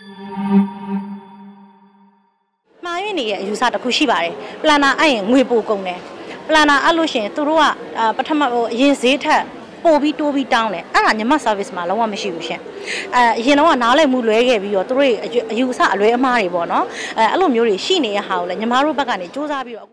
မှားရင်းနေရဲ့အယူဆတစ်ခုရှိပါတယ်ပလန်နာအဲ့ရင်ငွေပိုကုန်တယ်ပလန်နာအဲ့လို့ရှိရင်သူတို့ကပထမအရင်ဈေးထက်ပို့ပြီးတိုးပြီးတောင်းတယ်အဲ့ဒါညီမ service မှာလုံးဝမရှိဘူးရှင်အရင်တော့နားလည်မှုလွဲခဲ့ပြီးတော့သူတို့အယူအဆအလွဲအမှားတွေပေါ့နော်အဲ့လိုမျိုးတွေရှိနေတဲ့ဟာကိုလည်းညီမတို့ဘက်ကနေစူးစမ်းပြီးတော့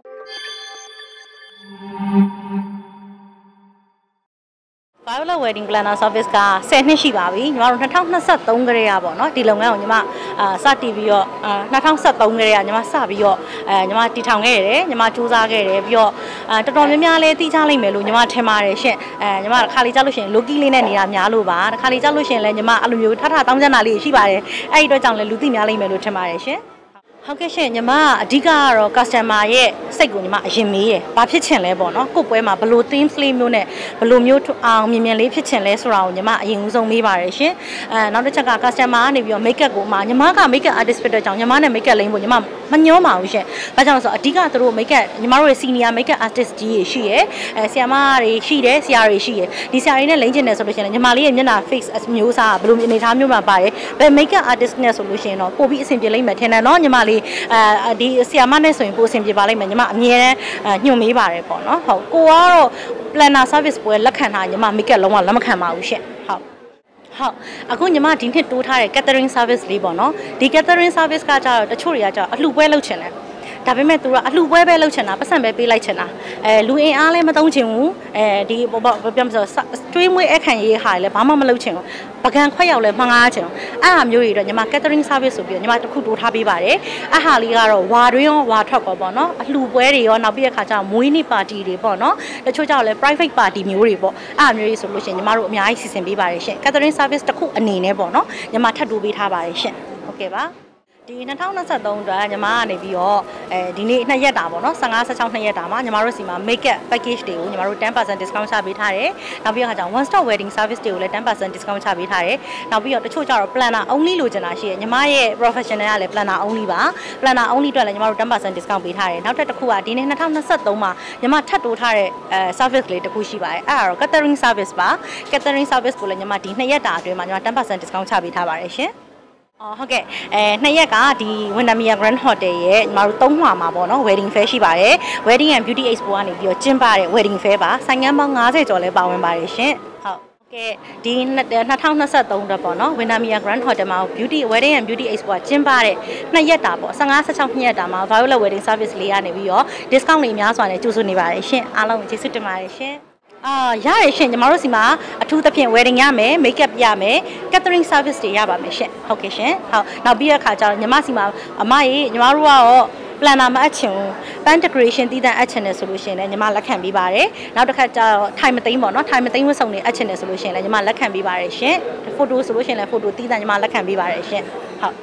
Violet Wedding Planner Service က10နှစ်ရှိပါပြီညီမတို့2023ကလေးရပေါ့နော်ဒီလုပ်ငန်းကိုညီမစတည်ပြီးတော့2023ကလေးရညီမစပြီးတော့ညီမတည်ထောင်ခဲ့ရတယ်ညီမစူးစမ်းခဲ့တယ်ပြီးတော့တော်တော်များများလေးသိချလိုက်မယ်လို့ညီမထင်ပါတယ်ရှင့်ညီမတစ်ခါလေးကြောက်လို့ရှိရင် Loki လေးနဲ့နေတာများလို့ပါတစ်ခါလေးကြောက်လို့ရှိရင်လည်းညီမအဲ့လိုမျိုးထထတောင်းချမ်းတာလေးရှိပါတယ်အဲ့ဒီအတွက်ကြောင့်လည်းလူသိများလိမ့်မယ်လို့ထင်ပါတယ်ရှင်ဟုတ်ကဲ့ရှင်ညီမအဓိကကတော့ customer ရဲ့စိတ်ကိုညီမအရင်မေးရယ်ဘာဖြစ်ချင်လဲပေါ့နော်ကိုယ့်ပွဲမှာဘလို့ themes လေးမျိုးနဲ့ဘလို့မျိုးအောင်မြင်မြန်လေးဖြစ်ချင်လဲဆိုတာကိုညီမအရင်ဦးဆုံးမေးပါတယ်ရှင်နောက်တစ်ချက်က customer ကနေပြီးတော့ make up ကိုမှညီမက make up artist ဖြစ်တဲ့ကြောင့်ညီမနဲ့ make up လိမ့်ဖို့ညီမမညှောပါဘူးရှင်ဘာကြောင့်လဲဆိုတော့အဓိကသူတို့ make up ညီမတို့ရဲ့ senior make up artist ကြီးတွေရှိရယ်ဆရာမတွေရှိတယ်ဆရာတွေရှိရယ်ဒီဆရာတွေနဲ့လိမ့်ချင်တယ်ဆိုလို့ရှိရင်ညီမလေးရဲ့မျက်နှာ face မျိုးစားဘလို့အနေထားမျိုးမှာပါတယ်ဘယ် make up artist နဲ့ဆိုလို့ရှိရင်တော့ပို့ပြီးအဆင်ပြေလိမ့်မယ်ထင်တယ်နော်ညီမလေးဒီဆီယာမနဲ့ဆိုရင်ပို့အဆင်ပြေပါလိမ့်မယ်ညီမအမြဲတမ်းညွှန်မေးပါတယ်ပေါ့နော်ဟုတ်ကိုကတော့ planner service ပွဲလက်ခံတာညီမ make up လုံးဝလက်မခံပါဘူးရှင့်ဟုတ်အခုညီမဒီနှစ်တိုးထားတဲ့ catering service လေးပေါ့နော်ဒီ catering service ကကြတော့တချို့တွေကကြတော့အလှပွဲလုပ်ချင်တယ်ဒါပေမဲ့သူကအလှပွဲပဲလုပ်ချင်တာပတ်စံပဲပေးလိုက်ချင်တာလူအင်အားလည်းမသုံးချင်ဘူးဒီပြောမလို့တွေးမွေးအခန့်ရေးဟာလည်းဘာမှမလုပ်ချင်ဘူးပကံခွက်ရောက်လဲမှားငားချင်ဘူးအဲ့ဟာမျိုးတွေတော့ညီမ catering service ဆိုပြီးညီမတစ်ခုတိုးထားပေးပါတယ်အဲ့ဟာလေးကတော့ဝါတွင်းရောဝါထွက်ကောပေါ့နော်အလှပွဲတွေရောနောက်ပြီးတဲ့ခါကျမွေးနေ့ပါတီတွေပေါ့နော်တချို့ကျတော့လဲ private party မျိုးတွေပေါ့အဲ့ဟာမျိုးတွေဆိုလို့ရှိရင်ညီမတို့အများကြီးစီစဉ်ပေးပါတယ်ရှင် catering service တစ်ခုအနေနဲ့ပေါ့နော်ညီမထပ်တိုးပေးထားပါတယ်ရှင်ဟုတ်ကဲ့ပါဒီ2023အတွက်ညီမကနေပြီးတော့ဒီနေ့2ရက်တာပေါ့နော်15 16 2ရက်တာမှာညီမတို့စီမှာ make up package တွေကိုညီမတို့ 10% discount ချပေးထားတယ်နောက်ပြီးတော့ကျတော့ one stop wedding service တွေကိုလည်း 10% discount ချပေးထားတယ်နောက်ပြီးတော့တချို့ကျတော့ planner only လိုချင်တာရှိရညီမရဲ့ professional ကလည်း planner only ပါ planner only အတွက်လည်းညီမတို့ 10% discount ပေးထားတယ်နောက်တစ်ခုကဒီနေ့2023မှာညီမထပ်တိုးထားတဲ့service လေးတစ်ခုရှိပါတယ်အဲ့ဒါတော့ catering service ပါ catering service ကိုလည်းညီမဒီ2ရက်တာအတွင်းမှာညီမ 10% discount ချပေးထားပါတယ်ရှင်ဟုတ်ကဲ့2ရက်ကဒီ Windermere Grand Hotel ရဲ့ညီမတို့3မှာပေါ့နော် wedding fair ရှိပါတယ် wedding and beauty expo ကနေပြီးတော့ကျင်းပတဲ့ wedding fair ပါဆိုင်ငန်းပေါင်း90ကျော်လဲပါဝင်ပါတယ်ရှင်ဟုတ်ကဲ့ဒီ2023တော့ပေါ့နော် Windermere Grand Hotel မှာ beauty wedding and beauty expo ကျင်းပတဲ့2ရက်တာပေါ့15 16 2ရက်တာမှာ Violet wedding service လေးကနေပြီးတော့ discount တွေအများစွာနဲ့ကြိုဆိုနေပါတယ်ရှင်အားလုံးကျေးဇူးတင်ပါတယ်ရှင်ရတယ်ရှင်ညီမတို့စီမှာအထူးသဖြင့် wedding ရမယ် make up ရမယ် catering service တွေရပါမယ်ရှင်ဟုတ်ကဲ့ရှင်ဟုတ်နောက်ပြီးတဲ့အခါကျတော့ညီမစီမှာအမရေညီမတို့ကတော့ planner မအပ်ချင်ဘူး pan decoration တည်တဲ့အပ်ချင်တယ်ဆိုလို့ရှိရင်လည်းညီမလက်ခံပေးပါတယ်နောက်တစ်ခါကျတော့ထိုင်မသိမ်းပေါ့နော်ထိုင်မသိမ်းဝတ်စုံတွေအပ်ချင်တယ်ဆိုလို့ရှိရင်လည်းညီမလက်ခံပေးပါတယ်ရှင် photo ဆိုလို့ရှိရင်လည်း photo တည်တဲ့ညီမလက်ခံပေးပါတယ်ရှင်ဟုတ်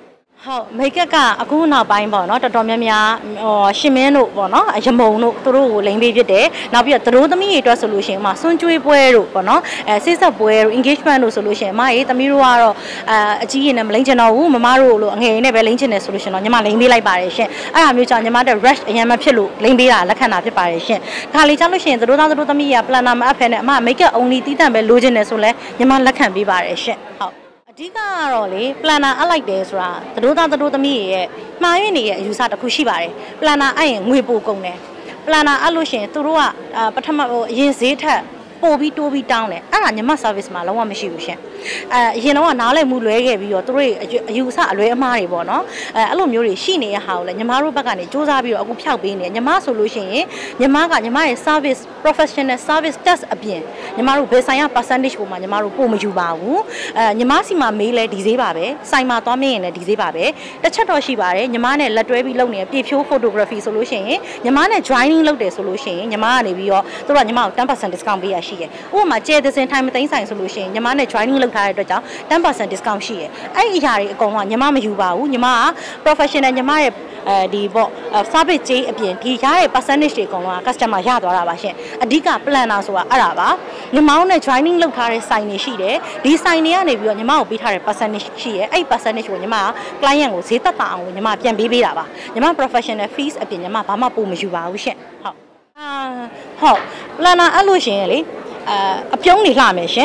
make up ကအခုနောက်ပိုင်းပေါ့နော်တော်တော်များများရှင်မင်းတို့ပေါ့နော်ရမုံတို့သူတို့ကိုလိမ့်ပေးဖြစ်တယ်နောက်ပြီးတော့သူတို့သမီးတွေအတွက်ဆိုလို့ရှိရင်စွန်းကျွေးပွဲတို့ပေါ့နော်စိတ်ဆက်ပွဲတို့ engagement တို့ဆိုလို့ရှိရင်မရေးသမီးတို့ကတော့အကြီးရင်နဲ့မလိမ့်ချင်တော့ဘူးမမတို့လို့အငယ်ရင်နဲ့ပဲလိမ့်ချင်တယ်ဆိုလို့ရှိရင်တော့ညီမလိမ့်ပေးလိုက်ပါတယ်ရှင်အဲ့ဒါမျိုးကြောင့်ညီမတို့ rush အရင်မဖြစ်လို့လိမ့်ပေးတာလက်ခံတာဖြစ်ပါတယ်ရှင်ဒါလေးကြောင့်လို့ရှိရင်သူတို့သားသူတို့သမီးက planner မအပ်ဖဲနဲ့အမ make up only တီးတန့်ပဲလိုချင်တယ်ဆိုလဲညီမလက်ခံပေးပါတယ်ရှင်ဟုတ်အဓိကကတော့လေ planner အလိုက်တယ်ဆိုတာသတို့သားသတို့သမီးရဲ့မှားရင်းနေရဲ့အယူဆတစ်ခုရှိပါတယ် planner အဲ့ရင်ငွေပိုကုန်တယ် planner အဲ့လို့ရှိရင်သူတို့ကပထမအရင်ဈေးထက်ပို့ပြီးတိုးပြီးတောင်းတယ်အဲ့ဒါညီမ service မှာလုံးဝမရှိဘူးရှင်အရင်တော့နားလည်မှုလွဲခဲ့ပြီးတော့သူတို့အယူအဆအလွဲအမှားတွေပေါ့နော်အဲ့လိုမျိုးတွေရှိနေတဲ့ဟာကိုလည်းညီမတို့ဘက်ကနေစူးစမ်းပြီးတော့အခုဖျောက်ပေးနေညီမဆိုလို့ရှိရင်ညီမရဲ့ service professional service test အပြင်ညီမတို့ဘယ်ဆိုင်ရ percentage ပုံမှာညီမတို့ပို့မယူပါဘူးညီမစီမှာမေးလဲဒီဈေးပါပဲဆိုင်မှာသွားမေးရင်လည်းဒီဈေးပါပဲတစ်ချက်တော့ရှိပါတယ်ညီမနဲ့လက်တွဲပြီးလုပ်နေတဲ့ပြည့်ဖြိုး photography ဆိုလို့ရှိရင်ညီမနဲ့ joining လုပ်တယ်ဆိုလို့ရှိရင်ညီမကနေပြီးတော့သူတို့ကညီမကို 10% discount ပေးရရှိတယ်ဥပမာကျဲတဲ့စင်ထိုင်မသိမ်းဆိုင်ဆိုလို့ရှိရင်ညီမနဲ့ joining လုပ်ထားတဲ့အတွက်ကြောင့် 10% discount ရှိတယ်အဲ့ဒီအရာတွေအကုန်လုံးကညီမမယူပါဘူးညီမက professional ညီမရဲ့ဒီပေါ့ service ကြီးအပြင်ဒီရတဲ့ percentage တွေအကုန်လုံးက customer ရသွားတာပါရှင်အဓိက planner ဆိုတာအဲ့ဒါပါညီမတို့နဲ့ joining လုပ်ထားတဲ့ဆိုင်တွေရှိတယ်ဒီဆိုင်တွေကနေပြီးတော့ညီမကိုပေးထားတဲ့ percentage ရှိတယ်အဲ့ percentage ကိုညီမက client ကိုဈေးသက်သာအောင်ညီမပြန်ပေးတာပါညီမ professional fees အပြင်ညီမဘာမှပို့မယူပါဘူးရှင်ဟုတ်planner အဲ့လို့ရှင်လေအပြုံးနေလှမယ်ရှင်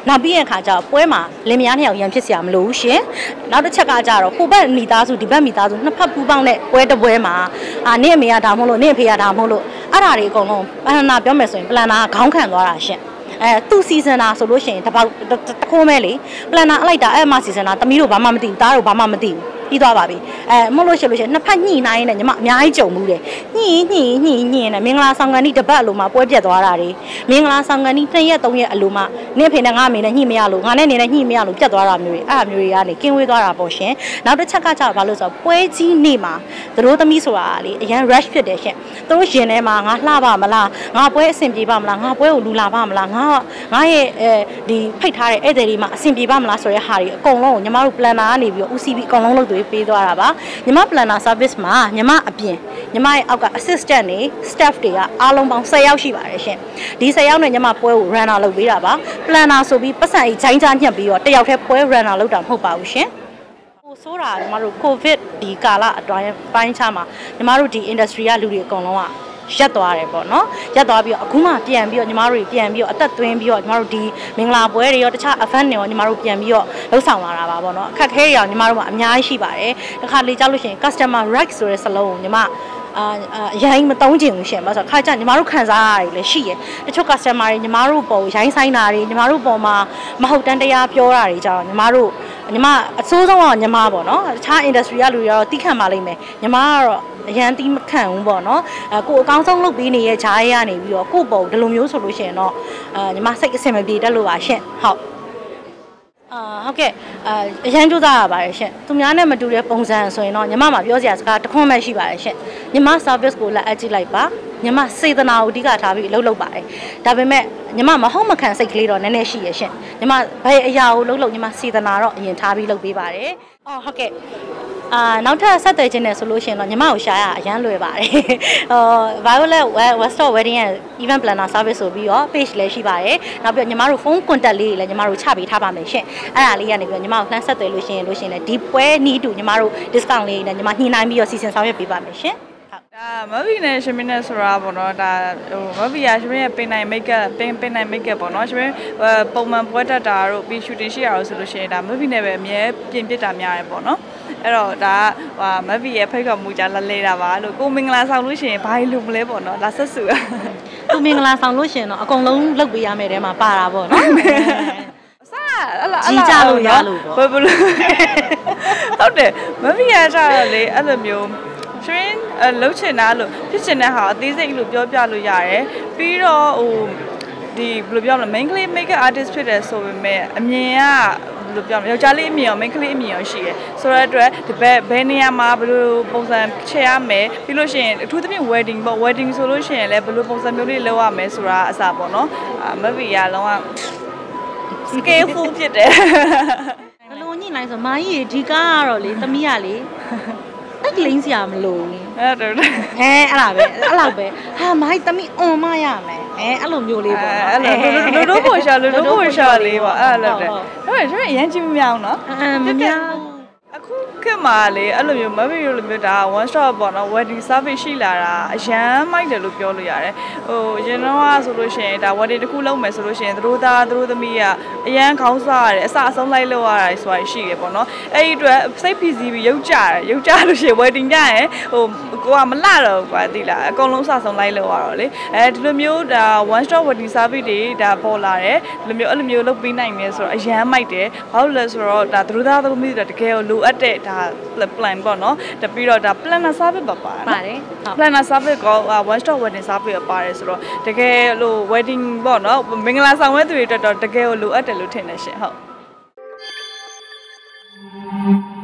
နောက်ပြီးတဲ့အခါကျတော့ပွဲမှာလင်မယားနှစ်ယောက်ရန်ဖြစ်စရာမလိုဘူးရှင်နောက်တစ်ချက်ကကြတော့ဟိုဘက်မိသားစုဒီဘက်မိသားစုနှစ်ဖက်ပူးပေါင်းတဲ့ပွဲတစ်ပွဲမှာနင့်အမေကဒါမဟုတ်လို့နင့်အဖေကဒါမဟုတ်လို့အဲ့ဒါတွေအကုန်လုံးပလန်နာပြောမယ်ဆိုရင်ပလန်နာခေါင်းခံသွားတာရှင်သူစီဇန်နာဆိုလို့ရှိရင်တခိုးမဲလေပလန်နာအလိုက်တာအဲ့မှာစီဇန်နာတမီးတို့ဘာမှမသိဘူးသားတို့ဘာမှမသိဘူးပြီးသွားပါပြီမဟုတ်လို့ရှိလို့ရှိရင်နှစ်ဖက်ညှိနှိုင်းနေညီမအများကြီးကြုံမှုတယ်ညှိနေမင်္ဂလာဆောင်ကန်ဒီတပတ်အလိုမှာပွဲပြတ်သွားတာတွေမင်္ဂလာဆောင်ကန်ဒီ2ရက်3ရက်အလိုမှာနင့်ဖေနဲ့ငါအမေနဲ့ညှိမရလို့ငါနဲ့နေနဲ့ညှိမရလို့ပြတ်သွားတာမျိုးတွေအဲ့အမျိုးတွေကနေကင်းဝေးသွားတာပေါ့ရှင်နောက်တစ်ချက်ကကျတော့ဘာလို့ဆိုတော့ပွဲကြီးနေ့မှာသူတို့သမီးဆိုတာလေအရန် rush ဖြစ်တယ်ရှင်သူတို့ရင်ထဲမှာငါလှပါမလားငါပွဲအဆင်ပြေပါမလားငါပွဲကိုလူလာပါမလားငါရဲ့ဒီဖိတ်ထားတဲ့ဧည့်သည်တွေမှာအဆင်ပြေပါမလားဆိုတဲ့ဟာတွေအကုန်လုံးကိုညီမတို့ planner ကနေပြီးတော့ UCB အကုန်လုံးလုပ်ပေးသွားတာပါညီမ planner service မှာညီမအပြင်ညီမရဲ့အောက်က assistant တွေ staff တွေကအားလုံးပေါင်း10ယောက်ရှိပါတယ်ရှင်ဒီ10ယောက်နဲ့ညီမပွဲကို runner လုပ်ပေးတာပါ planner ဆိုပြီးပတ်စံကြီးဂျိုင်းကြားညှက်ပြီးတော့တယောက်တည်းပွဲ runner လုပ်တာမဟုတ်ပါဘူးရှင်ဟိုဆိုးတာညီမတို့ covid ဒီကာလအတွင်းပိုင်းခြားမှာညီမတို့ဒီ industry ကလူတွေအကုန်လုံးကရက်သွားတယ်ပေါ့နော်ရက်သွားပြီးတော့အခုမှပြန်ပြီးတော့ညီမတို့ပြန်ပြီးတော့အသက်သွင်းပြီးတော့ညီမတို့ဒီမင်္ဂလာပွဲတွေရောတခြား event တွေရောညီမတို့ပြန်ပြီးတော့လှုပ်ဆောင်လာတာပါပေါ့နော်အခက်ခဲတွေရောညီမတို့ကအများကြီးရှိပါတယ်တခါလေကြောက်လို့ရှိရင် customer right ဆိုတဲ့စလုံးကိုညီမရိုင်းမတုံးချင်ဘူးရှင်ပါဆိုတော့ခါကျညီမတို့ခံစားရတယ်လည်းရှိရတချို့ customer တွေညီမတို့ပေါ်ရိုင်းဆိုင်တာတွေညီမတို့ပေါ်မှာမဟုတ်တမ်းတရားပြောတာတွေကြတော့ညီမအစိုးဆုံးတော့ညီမပေါ့နော်တခြား industry ကလူတွေကတော့တီးခံပါလိမ့်မယ်ညီမကတော့အရန်တီးမခံဘူးပေါ့နော်ကိုအကောင်းဆုံးလုပ်ပေးနေတဲ့ဂျားရဲကနေပြီးတော့ကိုပုံဒီလိုမျိုးဆိုလို့ရှိရင်တော့ညီမစိတ်အဆင်မပြေတတ်လို့ပါရှင်ဟုတ်ဟုတ်ကဲ့အရန်ကြိုးစားရပါတယ်ရှင်သူများနဲ့မတူတဲ့ပုံစံဆိုရင်တော့ညီမမှာပြောစရာစကားတစ်ခွန်းပဲရှိပါတယ်ရှင်ညီမ service ကိုလက်အပ်ကြည့်လိုက်ပါညီမစေတနာကိုအဓိကထားပြီးအလုပ်လုပ်ပါတယ်ဒါပေမဲ့ညီမမဟုတ်မခံစိတ်ကလေးတော့နည်းနည်းရှိရရှင်ညီမဘယ်အရာကိုလုပ်ညီမစေတနာတော့အရင်ထားပြီးလုပ်ပေးပါတယ်ဟုတ်ကဲ့နောက်ထပ်ဆက်သွယ်ခြင်းနဲ့ဆိုလို့ရှိရင်တော့ညီမကိုရှာရအရန်လွယ်ပါတယ်Violet Western Wedding and Event Planner Service ဆိုပြီးတော့ page လည်းရှိပါတယ်နောက်ပြီးတော့ညီမတို့ phone contact လေးတွေလည်းညီမတို့ချပေးထားပါမယ်ရှင်အဲ့ဒါလေးကနေပြီးတော့ညီမကိုလှမ်းဆက်သွယ်လို့ရှိရင်လည်းဒီပွဲနီးတူညီမတို့ discount လေးနဲ့ညီမညှိနှိုင်းပြီးတော့စီစဉ်ဆောင်ရွက်ပေးပါမယ်ရှင်ဒါမဗီနဲ့ရှင်မင်းနဲ့ဆိုတာပေါ့နော်ဒါမဗီကရှင်မင်းရဲ့ပင်နိုင် make up ပင်နိုင် make up ပေါ့နော်ရှင်မင်းပုံမှန်ပွဲတက်တာတို့ပြီး shooting ရှိရအောင်ဆိုလို့ရှိရင်ဒါမဗီနဲ့ပဲအမြဲပြင်ပစ်တာများတယ်ပေါ့နော်အဲ့တော့ဒါမဗီရဲ့ဖိတ်ခေါ်မှုကြလက်လဲတာပါလို့ကိုမင်္ဂလာဆောင်လို့ရှိရင်ဘာလို့မလဲပေါ့နော်လာဆက်စုသူမင်္ဂလာဆောင်လို့ရှိရင်တော့အကုန်လုံးလုပ်ပေးရမယ်တဲမှာပါတာပေါ့နော်ကြီးကြလို့ရလို့ပေါ့ဘယ်လိုဟုတ်တယ်မဗီကကြတော့လေအဲ့လိုမျိုးtrain လှုပ်ချင်တာလို့ဖြစ်ချင်တဲ့ဟာအသေးစိတ်လို့ပြောပြလို့ရတယ်ပြီးတော့ဒီဘယ်လိုပြောမလဲ main ကလေး makeup artist ဖြစ်တယ်ဆိုပေမဲ့အမြင်ကဘယ်လိုပြောမလဲယောက်ျားလေးအမြင်ရော main ကလေးအမြင်ရောရှိတယ်ဆိုတော့အတွက်ဒီဘယ်နေရာမှာဘယ်လိုပုံစံချဲရမယ်ပြီးလို့ရှိရင်အထူးသဖြင့် wedding ပေါ့ wedding ဆိုလို့ရှိရင်လည်းဘယ်လိုပုံစံမျိုးလေးလုပ်ရမယ်ဆိုတာအစားပေါ့နော်မဗီရလုံးဝ skillful ဖြစ်တယ်ဘယ်လိုညှိနှိုင်းဆိုမာကြီးဒီကားကတော့လေသမီးကလေအဲ့ကလင်းစရာမလိုဘူးအဲ့ဒါအဲ့လောက်ပဲဟာမိုင်းသမီးအွန်မရမယ်အဲ့လိုမျိုးလေးပေါ့အဲ့လိုတို့ဖို့ရှာလေးပေါ့အဲ့လိုတဲ့ဒါပေမဲ့ကျွန်တော်အရင်ကြည့်မမြောင်းနော်မမြောင်းအခုခေတ်မှာလေအဲ့လိုမျိုးမဗီလိုမျိုးဒါ one stop ပေါ့နော် wedding service ရှိလာတာအရန်မိုက်တယ်လို့ပြောလို့ရတယ်ဟိုရင်တော့ဆိုလို့ရှိရင်ဒါ wedding တစ်ခုလုပ်မယ်ဆိုလို့ရှိရင်သူတို့သားသူတို့သမီးကအရန်ခေါင်းစားရတယ်အစအဆုံးလိုက်လို့ရတာဆိုတာရှိရပေါ့နော်အဲ့ဒီအတွက်စိတ်ဖိစီးပြီးရုပ်ကြလို့ရှိရင် wedding ကြရင်ဟိုကိုကမလှတော့ဘူးကွာသိလားအကုန်လုံးစဆုံးလိုက်လို့ရတော့လေဒီလိုမျိုးဒါ one stop wedding service တွေဒါပေါ်လာတယ်ဒီလိုမျိုးလုပ်ပေးနိုင်မယ်ဆိုတော့အရန်မိုက်တယ်ဘာလို့လဲဆိုတော့ဒါသူတို့သားသူတို့သမီးတွေတကယ်ကိုလိုအပ်တဲ့ဒါ plan ပေါ့နော်တပြီးတော့ဒါ planner service ပါတယ် planner service က one stop wedding service ပါတယ်ဆိုတော့တကယ်လို့ wedding ပေါ့နော်မင်္ဂလာဆောင်ပွဲသူတွေအတွက်တော့တကယ်ကိုလိုအပ်တယ်လို့ထင်တယ်ရှင်ဟုတ်